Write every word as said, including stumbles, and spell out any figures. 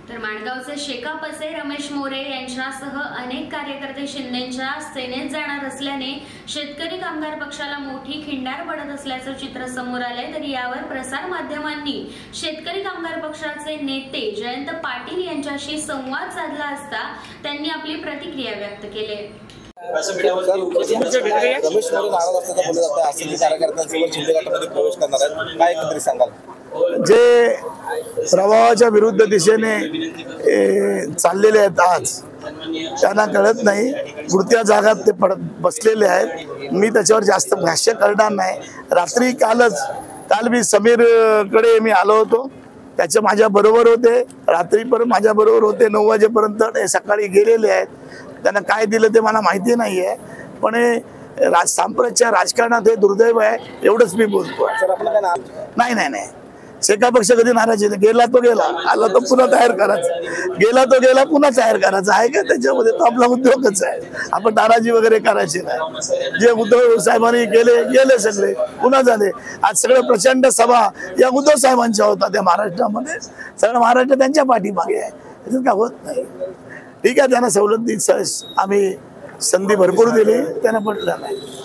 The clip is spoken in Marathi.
तर माणगावचे शेकाप असे रमेश मोरे यांच्यासह अनेक कार्यकर्ते शिंदेंच्या सेनेत जाणार असल्याने शेतकरी कामगार पक्षाला मोठी खिंडार पडत असल्याचं चित्र समोर आलंय। तर यावर प्रसार माध्यमांनी शेतकरी कामगार पक्षाचे नेते जयंत पाटील यांच्याशी संवाद साधला असता त्यांनी आपली प्रतिक्रिया व्यक्त केली। रमेश मोरे नाराज असल्याचं बोललं जातं, असं कार्यकर्त्यांसोबत शिंदे गटामध्ये प्रवेश करणार आहेत, काय एकंदरीत सांगाल? जे प्रवाहाच्या विरुद्ध दिशेने चाललेले आहेत आज त्यांना कळत नाही, पुढच्या जागात ते पडत बसलेले आहेत। मी त्याच्यावर जास्त भाष्य करणार नाही। रात्री कालच काल मी समीर कडे मी आलो होतो, त्याचे माझ्या बरोबर होते, रात्री पण माझ्या बरोबर होते, नऊ वाजेपर्यंत ते सकाळी गेलेले आहेत। त्यांना काय दिलं ते मला माहिती नाही आहे, पण राज सांप्रतच्या राजकारणात हे दुर्दैव आहे, एवढंच मी बोलतो। नाही नाही नाही शेका पक्ष कधी नाराज आहे? गेला तो गेला, आला तो पुन्हा तयार करायचा, गेला तो गेला पुन्हा तयार करायचा आहे का? त्याच्यामध्ये तो आपला उद्योगच आहे, आपण नाराजी वगैरे करायची नाही। जे उद्धव साहेबांनी केले गेले सगळे पुन्हा झाले। आज सगळं प्रचंड सभा या उद्धव साहेबांच्या होता त्या महाराष्ट्रामध्ये, सगळं महाराष्ट्र त्यांच्या पाठीमागे आहे, त्याच्यात काय होत नाही। ठीक आहे, त्यांना सवलत आम्ही संधी भरपूर दिली, त्यांना पटलं नाही।